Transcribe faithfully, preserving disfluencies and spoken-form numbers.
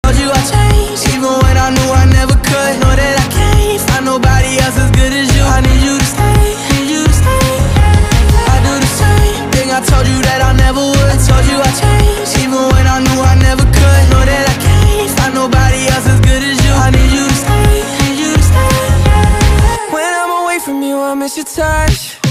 Told you I changed, even when I knew I never